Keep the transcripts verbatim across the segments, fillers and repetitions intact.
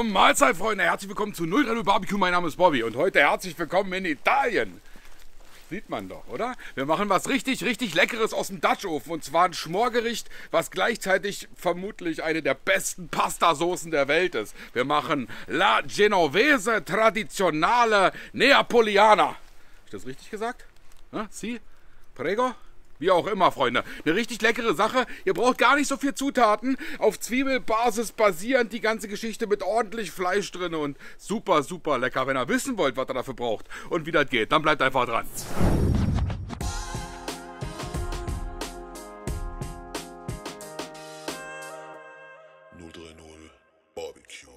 Mahlzeit, Freunde, herzlich willkommen zu null drei null Barbecue. Mein Name ist Bobby und heute herzlich willkommen in Italien. Sieht man doch, oder? Wir machen was richtig, richtig Leckeres aus dem Dutch Ofen. Und zwar ein Schmorgericht, was gleichzeitig vermutlich eine der besten Pastasoßen der Welt ist. Wir machen La Genovese Tradizionale Neapolitana. Habe ich das richtig gesagt? Ja, si? Prego? Wie auch immer, Freunde. Eine richtig leckere Sache. Ihr braucht gar nicht so viel Zutaten. Auf Zwiebelbasis basierend die ganze Geschichte mit ordentlich Fleisch drin und super, super lecker. Wenn ihr wissen wollt, was ihr dafür braucht und wie das geht, dann bleibt einfach dran. null drei null Barbecue.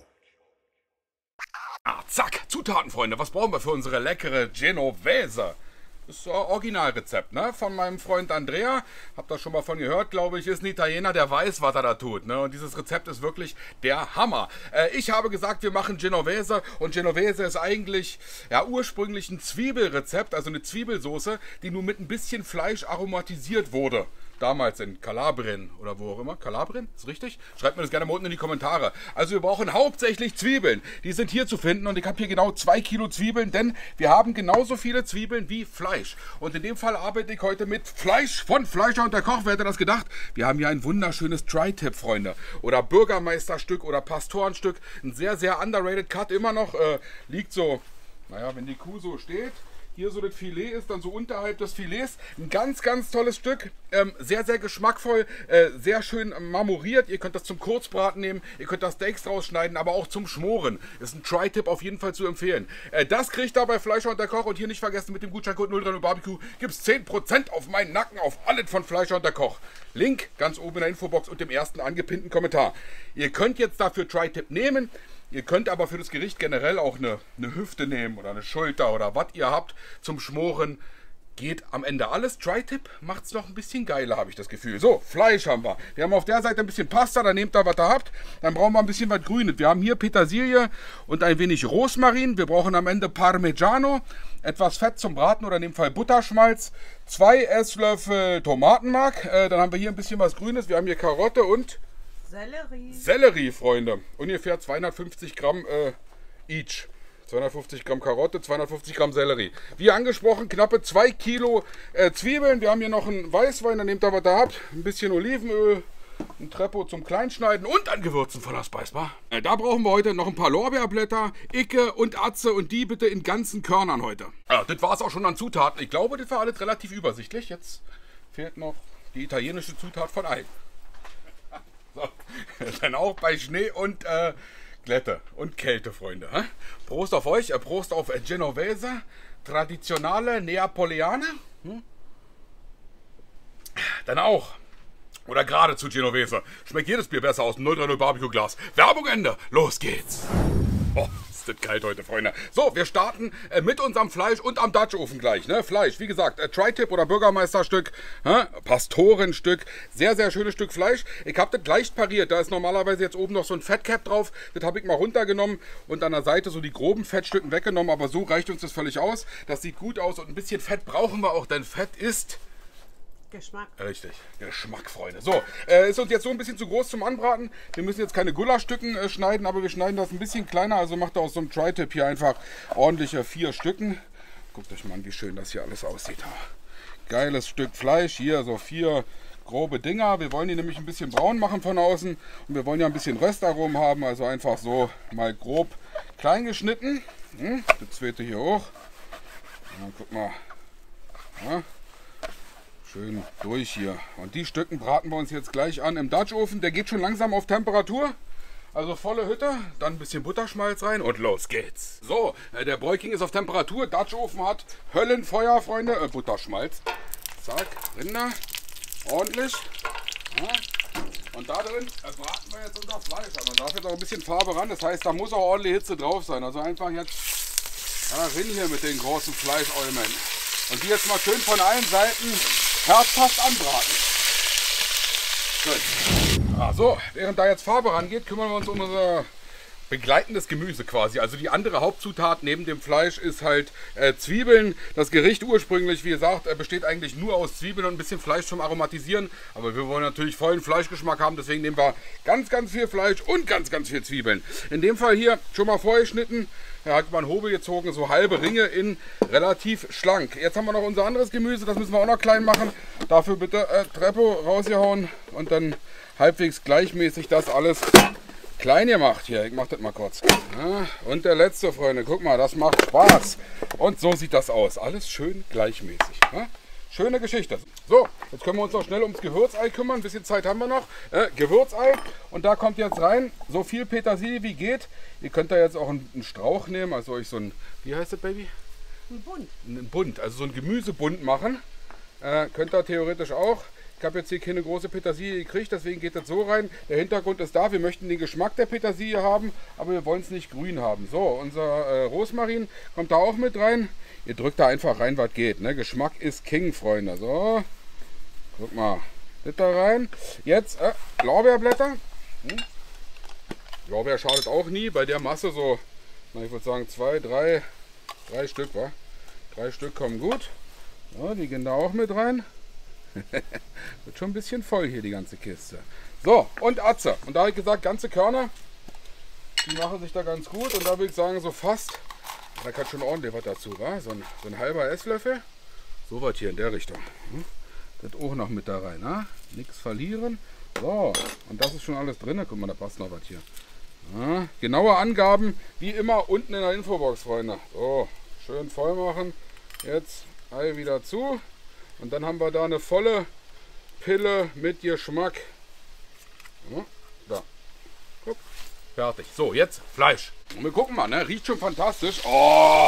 Ah, zack, Zutaten, Freunde. Was brauchen wir für unsere leckere Genovese? Das ist ein Originalrezept, ne? Von meinem Freund Andrea. Habt ihr schon mal von gehört, glaube ich. Ist ein Italiener, der weiß, was er da tut, ne? Und dieses Rezept ist wirklich der Hammer. Äh, ich habe gesagt, wir machen Genovese. Und Genovese ist eigentlich, ja, ursprünglich ein Zwiebelrezept, also eine Zwiebelsoße, die nur mit ein bisschen Fleisch aromatisiert wurde. Damals in Kalabrien oder wo auch immer. Kalabrien? Ist richtig? Schreibt mir das gerne mal unten in die Kommentare. Also wir brauchen hauptsächlich Zwiebeln. Die sind hier zu finden und ich habe hier genau zwei Kilo Zwiebeln, denn wir haben genauso viele Zwiebeln wie Fleisch. Und in dem Fall arbeite ich heute mit Fleisch von Fleischer und der Koch. Wer hätte das gedacht? Wir haben hier ein wunderschönes Tri-Tip, Freunde. Oder Bürgermeisterstück oder Pastorenstück. Ein sehr, sehr underrated Cut immer noch. Äh, liegt so, naja, wenn die Kuh so steht. Hier so das Filet ist, dann so unterhalb des Filets. Ein ganz, ganz tolles Stück. Ähm, sehr, sehr geschmackvoll. Äh, sehr schön marmoriert. Ihr könnt das zum Kurzbraten nehmen. Ihr könnt das Steaks rausschneiden, aber auch zum Schmoren. Ist ein Tri-Tip auf jeden Fall zu empfehlen. Äh, das kriegt ihr bei Fleischer und der Koch. Und hier nicht vergessen, mit dem Gutscheincode null drei null Barbecue gibt es zehn Prozent auf meinen Nacken auf alles von Fleischer und der Koch. Link ganz oben in der Infobox und dem ersten angepinnten Kommentar. Ihr könnt jetzt dafür Tri-Tip nehmen. Ihr könnt aber für das Gericht generell auch eine, eine Hüfte nehmen oder eine Schulter oder was ihr habt zum Schmoren. Geht am Ende alles. Tri-Tip macht es noch ein bisschen geiler, habe ich das Gefühl. So, Fleisch haben wir. Wir haben auf der Seite ein bisschen Pasta, dann nehmt ihr, was ihr habt. Dann brauchen wir ein bisschen was Grünes. Wir haben hier Petersilie und ein wenig Rosmarin. Wir brauchen am Ende Parmigiano, etwas Fett zum Braten oder in dem Fall Butterschmalz. Zwei Esslöffel Tomatenmark. Äh, dann haben wir hier ein bisschen was Grünes. Wir haben hier Karotte und Sellerie. Sellerie, Freunde. Ungefähr zweihundertfünfzig Gramm äh, each. zweihundertfünfzig Gramm Karotte, zweihundertfünfzig Gramm Sellerie. Wie angesprochen, knappe zwei Kilo äh, Zwiebeln. Wir haben hier noch einen Weißwein, dann nehmt ihr, was ihr habt. Ein bisschen Olivenöl, ein Treppo zum Kleinschneiden und an Gewürzen von der Speisbar. Äh, da brauchen wir heute noch ein paar Lorbeerblätter, Icke und Atze und die bitte in ganzen Körnern heute. Ja, das war es auch schon an Zutaten. Ich glaube, das war alles relativ übersichtlich. Jetzt fehlt noch die italienische Zutat von Ei. So, dann auch bei Schnee und äh, Glätte und Kälte, Freunde. Hä? Prost auf euch, äh, Prost auf Genovese, Tradizionale Neapolitana. Hm? Dann auch, oder gerade zu Genovese, schmeckt jedes Bier besser aus dem null drei null Barbecue Glas. Werbung Ende, los geht's. Oh, ist das kalt heute, Freunde. So, wir starten äh, mit unserem Fleisch und am Dutch Ofen gleich. Ne? Fleisch, wie gesagt, äh, Tri-Tip oder Bürgermeisterstück, äh, Pastorenstück. Sehr, sehr schönes Stück Fleisch. Ich habe das leicht pariert. Da ist normalerweise jetzt oben noch so ein Fettcap drauf. Das habe ich mal runtergenommen und an der Seite so die groben Fettstücken weggenommen. Aber so reicht uns das völlig aus. Das sieht gut aus und ein bisschen Fett brauchen wir auch, denn Fett ist... Geschmack. Richtig, Geschmack, Freunde. So, äh, ist uns jetzt so ein bisschen zu groß zum Anbraten. Wir müssen jetzt keine Gulaschstücken äh, schneiden, aber wir schneiden das ein bisschen kleiner. Also macht ihr aus so einem Tri-Tip hier einfach ordentliche vier Stücken. Guckt euch mal an, wie schön das hier alles aussieht. Geiles Stück Fleisch, hier so vier grobe Dinger. Wir wollen die nämlich ein bisschen braun machen von außen. Und wir wollen ja ein bisschen Röstaromen haben, also einfach so mal grob klein geschnitten. Hm, das zweite hier hoch. Ja, guck mal. Ja. Schön durch hier. Und die Stücken braten wir uns jetzt gleich an im Dutch Ofen. Der geht schon langsam auf Temperatur. Also volle Hütte, dann ein bisschen Butterschmalz rein und los geht's. So, äh, der Bräuking ist auf Temperatur. Dutch Ofen hat Höllenfeuer, Freunde. Äh, Butterschmalz. Zack, Rinder. Ordentlich. Ja. Und da drin äh, braten wir jetzt unser Fleisch an. Und da darf jetzt auch ein bisschen Farbe ran. Das heißt, da muss auch ordentlich Hitze drauf sein. Also einfach jetzt ja, rin hier mit den großen Fleischäumeln. Und die jetzt mal schön von allen Seiten herzhaft anbraten. Gut. Ah, so, während da jetzt Farbe rangeht, kümmern wir uns um unser begleitendes Gemüse quasi. Also die andere Hauptzutat neben dem Fleisch ist halt äh, Zwiebeln. Das Gericht ursprünglich, wie gesagt, äh, besteht eigentlich nur aus Zwiebeln und ein bisschen Fleisch zum Aromatisieren. Aber wir wollen natürlich vollen Fleischgeschmack haben, deswegen nehmen wir ganz, ganz viel Fleisch und ganz, ganz viel Zwiebeln. In dem Fall hier schon mal vorgeschnitten. Er hat mal einen Hobel gezogen, so halbe Ringe in relativ schlank. Jetzt haben wir noch unser anderes Gemüse, das müssen wir auch noch klein machen. Dafür bitte äh, Treppo rausgehauen und dann halbwegs gleichmäßig das alles klein gemacht. Hier, ich mach das mal kurz. Ja, und der letzte, Freunde, guck mal, das macht Spaß. Und so sieht das aus. Alles schön gleichmäßig. Ja? Schöne Geschichte. So, jetzt können wir uns noch schnell ums Gewürzei kümmern. Ein bisschen Zeit haben wir noch. Äh, Gewürzei. Und da kommt jetzt rein so viel Petersilie wie geht. Ihr könnt da jetzt auch einen, einen Strauch nehmen. Also euch so ein, wie heißt das, Baby? Ein Bund. Ein Bund, also so ein Gemüsebund machen. Äh, könnt ihr theoretisch auch. Ich habe jetzt hier keine große Petersilie gekriegt, deswegen geht das so rein. Der Hintergrund ist da, wir möchten den Geschmack der Petersilie haben, aber wir wollen es nicht grün haben. So, unser äh, Rosmarin kommt da auch mit rein. Ihr drückt da einfach rein, was geht. Ne? Geschmack ist King, Freunde. So, guck mal, das da rein. Jetzt äh, Lorbeerblätter. Hm. Lorbeer schadet auch nie, bei der Masse so, na, ich würde sagen zwei, drei, drei Stück, wa? Drei Stück kommen gut. Ja, die gehen da auch mit rein. Wird schon ein bisschen voll hier, die ganze Kiste. So, und Atze. Und da habe ich gesagt, ganze Körner, die machen sich da ganz gut. Und da würde ich sagen, so fast, da kann schon ordentlich was dazu, wa? So ein, so ein halber Esslöffel. So was hier in der Richtung. Hm? Das auch noch mit da rein, ne? Nichts verlieren. So, und das ist schon alles drin. Guck mal, da passt noch was hier. Ja, genaue Angaben, wie immer, unten in der Infobox, Freunde. So, schön voll machen. Jetzt Ei wieder zu. Und dann haben wir da eine volle Pille mit Geschmack. Ja, da. Guck. Fertig. So, jetzt Fleisch. Und wir gucken mal, ne? Riecht schon fantastisch. Oh.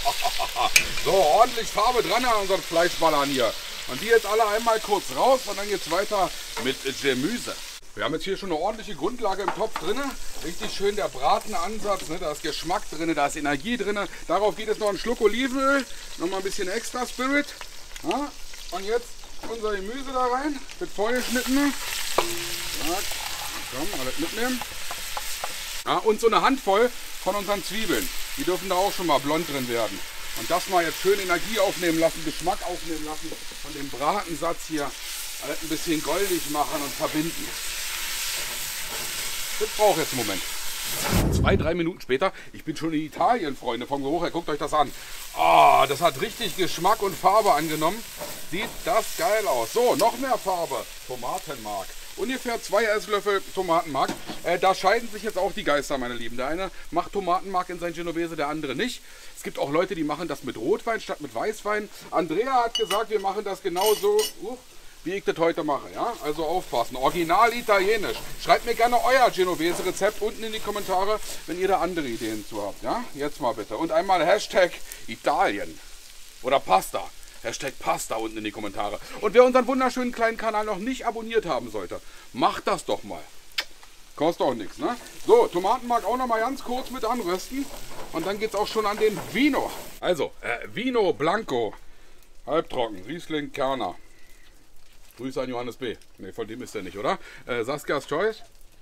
So, ordentlich Farbe dran an unseren Fleischballern hier. Und die jetzt alle einmal kurz raus und dann geht es weiter mit Gemüse. Wir haben jetzt hier schon eine ordentliche Grundlage im Topf drin. Richtig schön der Bratenansatz. Ne? Da ist Geschmack drin, da ist Energie drin. Darauf geht es noch ein Schluck Olivenöl. Nochmal ein bisschen extra Spirit. Ja? Und jetzt unser Gemüse da rein, wird vorgeschnitten. Ja, komm, alles mitnehmen. Ja, und so eine Handvoll von unseren Zwiebeln. Die dürfen da auch schon mal blond drin werden. Und das mal jetzt schön Energie aufnehmen lassen, Geschmack aufnehmen lassen. Von dem Bratensatz hier alles ein bisschen goldig machen und verbinden. Das braucht jetzt einen Moment. Zwei, drei Minuten später, ich bin schon in Italien, Freunde, vom Geruch her, guckt euch das an. Ah, das hat richtig Geschmack und Farbe angenommen. Sieht das geil aus. So, noch mehr Farbe. Tomatenmark. Ungefähr zwei Esslöffel Tomatenmark. Äh, da scheiden sich jetzt auch die Geister, meine Lieben. Der eine macht Tomatenmark in sein Genovese, der andere nicht. Es gibt auch Leute, die machen das mit Rotwein statt mit Weißwein. Andrea hat gesagt, wir machen das genauso, uh, wie ich das heute mache. Ja? Also aufpassen. Original italienisch. Schreibt mir gerne euer Genovese-Rezept unten in die Kommentare, wenn ihr da andere Ideen zu habt. Ja? Jetzt mal bitte. Und einmal Hashtag Italien. Oder Pasta. Hashtag Pasta unten in die Kommentare. Und wer unseren wunderschönen kleinen Kanal noch nicht abonniert haben sollte, macht das doch mal. Kostet auch nichts, ne? So, Tomatenmark auch noch mal ganz kurz mit anrösten. Und dann geht es auch schon an den Vino. Also, äh, Vino Blanco. Halbtrocken. Riesling Kerner. Grüße an Johannes B. Ne, von dem ist der nicht, oder? Äh, Saskias Choice.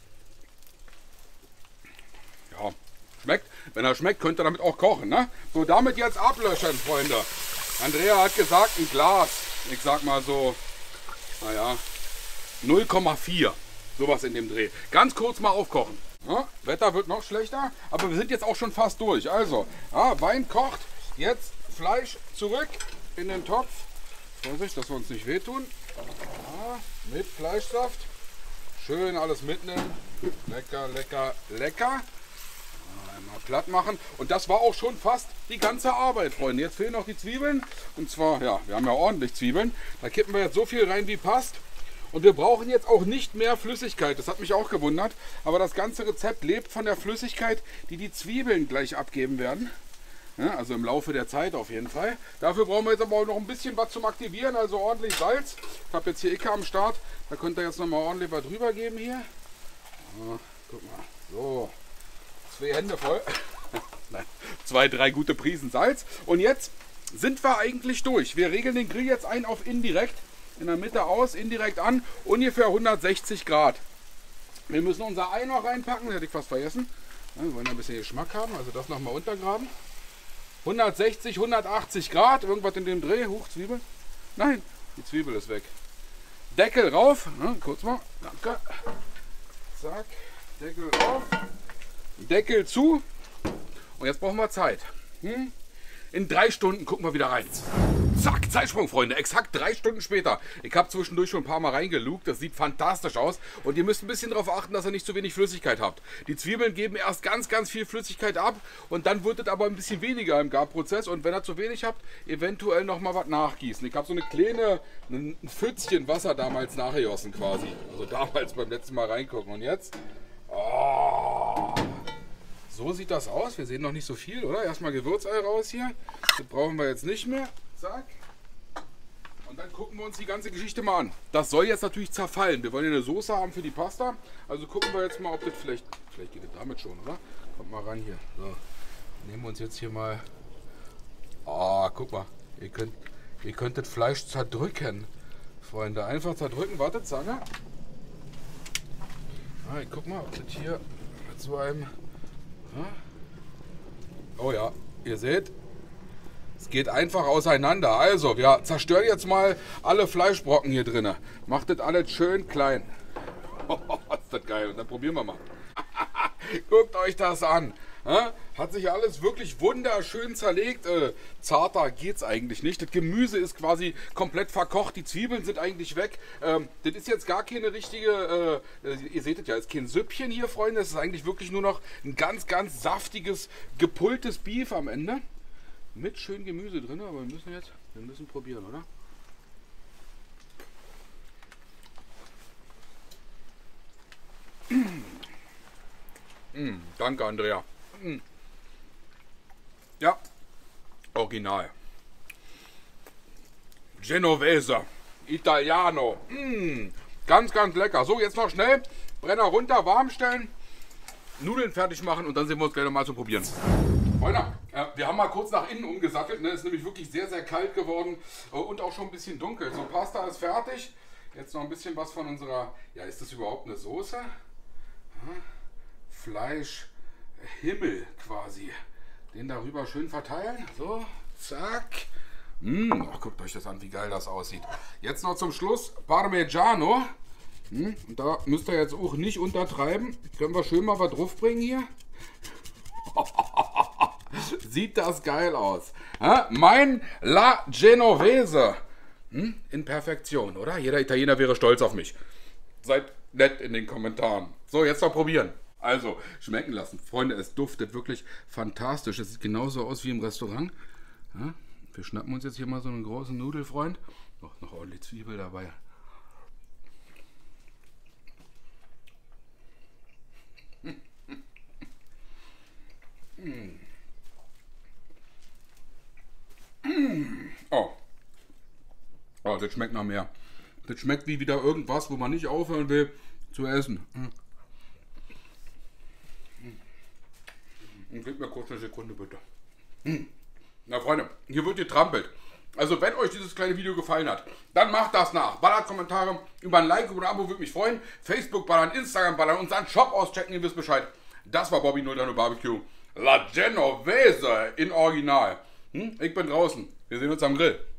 Ja, schmeckt. Wenn er schmeckt, könnt ihr damit auch kochen, ne? So, damit jetzt ablöschen, Freunde. Andrea hat gesagt, ein Glas. Ich sag mal so, naja, null Komma vier. Sowas in dem Dreh. Ganz kurz mal aufkochen. Ja, Wetter wird noch schlechter, aber wir sind jetzt auch schon fast durch. Also, ja, Wein kocht. Jetzt Fleisch zurück in den Topf. Vorsicht, dass wir uns nicht wehtun. Ja, mit Fleischsaft. Schön alles mitnehmen. Lecker, lecker, lecker. Einmal platt machen. Und das war auch schon fast die ganze Arbeit, Freunde. Jetzt fehlen noch die Zwiebeln. Und zwar, ja, wir haben ja ordentlich Zwiebeln. Da kippen wir jetzt so viel rein, wie passt. Und wir brauchen jetzt auch nicht mehr Flüssigkeit. Das hat mich auch gewundert. Aber das ganze Rezept lebt von der Flüssigkeit, die die Zwiebeln gleich abgeben werden. Ja, also im Laufe der Zeit auf jeden Fall. Dafür brauchen wir jetzt aber auch noch ein bisschen was zum Aktivieren. Also ordentlich Salz. Ich habe jetzt hier Icke am Start. Da könnt ihr jetzt noch mal ordentlich was drüber geben hier. Ja, guck mal. So. Zwei Hände voll. Nein, zwei, drei gute Prisen Salz. Und jetzt sind wir eigentlich durch. Wir regeln den Grill jetzt ein auf indirekt. In der Mitte aus, indirekt an. Ungefähr hundertsechzig Grad. Wir müssen unser Ei noch reinpacken. Das hätte ich fast vergessen. Ja, wir wollen ein bisschen Geschmack haben, also das nochmal untergraben. hundertsechzig, hundertachtzig Grad, irgendwas in dem Dreh. Huch, Zwiebel. Nein, die Zwiebel ist weg. Deckel rauf, ja, kurz mal, danke. Zack, Deckel rauf, Deckel zu. Und jetzt brauchen wir Zeit. Hm? In drei Stunden gucken wir wieder rein. Zack, Zeitsprung, Freunde. Exakt drei Stunden später. Ich habe zwischendurch schon ein paar Mal reingelugt. Das sieht fantastisch aus. Und ihr müsst ein bisschen darauf achten, dass ihr nicht zu wenig Flüssigkeit habt. Die Zwiebeln geben erst ganz, ganz viel Flüssigkeit ab. Und dann wird es aber ein bisschen weniger im Garprozess. Und wenn ihr zu wenig habt, eventuell noch mal was nachgießen. Ich habe so eine kleine, ein Pfützchen Wasser damals nachgegossen quasi. Also damals beim letzten Mal reingucken. Und jetzt... Oh. So sieht das aus. Wir sehen noch nicht so viel, oder? Erstmal Gewürzei raus hier. Das brauchen wir jetzt nicht mehr. Zack. Und dann gucken wir uns die ganze Geschichte mal an. Das soll jetzt natürlich zerfallen. Wir wollen ja eine Soße haben für die Pasta. Also gucken wir jetzt mal, ob das vielleicht... Vielleicht geht das damit schon, oder? Kommt mal ran hier. So. Nehmen wir uns jetzt hier mal... Ah, guck mal. Ihr könnt, ihr könnt das Fleisch zerdrücken. Freunde, einfach zerdrücken. Wartet, Zange. Ah, ich guck mal, ob das hier mit so einem... Oh ja, ihr seht, es geht einfach auseinander. Also, wir zerstören jetzt mal alle Fleischbrocken hier drin. Macht das alles schön klein. Oh, ist das geil. Und dann probieren wir mal. Guckt euch das an. Hat sich alles wirklich wunderschön zerlegt. Äh, zarter geht's eigentlich nicht. Das Gemüse ist quasi komplett verkocht. Die Zwiebeln sind eigentlich weg. Ähm, das ist jetzt gar keine richtige, äh, ihr seht es ja, ist kein Süppchen hier, Freunde. Es ist eigentlich wirklich nur noch ein ganz, ganz saftiges, gepultes Beef am Ende. Mit schön Gemüse drin, aber wir müssen jetzt, wir müssen probieren, oder? Mm, danke, Andrea. Mm. Ja, original. Genovese, Italiano. Mm, ganz, ganz lecker. So, jetzt noch schnell Brenner runter, warm stellen, Nudeln fertig machen und dann sehen wir uns gleich nochmal zum Probieren. Freunde, äh, wir haben mal kurz nach innen umgesattelt. Ne? Es ist nämlich wirklich sehr, sehr kalt geworden äh, und auch schon ein bisschen dunkel. So, Pasta ist fertig. Jetzt noch ein bisschen was von unserer... Ja, ist das überhaupt eine Soße? Hm? Fleisch, Himmel quasi. Den darüber schön verteilen. So, zack. Mmh, oh, guckt euch das an, wie geil das aussieht. Jetzt noch zum Schluss Parmigiano. Hm, und da müsst ihr jetzt auch nicht untertreiben. Können wir schön mal was draufbringen hier. Sieht das geil aus. Ha? Mein La Genovese. Hm? In Perfektion, oder? Jeder Italiener wäre stolz auf mich. Seid nett in den Kommentaren. So, jetzt noch probieren. Also, schmecken lassen. Freunde, es duftet wirklich fantastisch. Es sieht genauso aus wie im Restaurant. Ja? Wir schnappen uns jetzt hier mal so einen großen Nudelfreund. Noch, noch ordentlich Zwiebel dabei. Mm. Mm. Oh. Oh, das schmeckt nach mehr. Das schmeckt wie wieder irgendwas, wo man nicht aufhören will zu essen. Mm. Und gebt mir kurz eine Sekunde, bitte. Mm. Na, Freunde, hier wird getrampelt. Also, wenn euch dieses kleine Video gefallen hat, dann macht das nach. Ballert Kommentare, über ein Like, über ein Abo würde mich freuen. Facebook ballern, Instagram ballern, unseren Shop auschecken, ihr wisst Bescheid. Das war Bobby null drei null Barbecue. La Genovese in Original. Hm? Ich bin draußen. Wir sehen uns am Grill.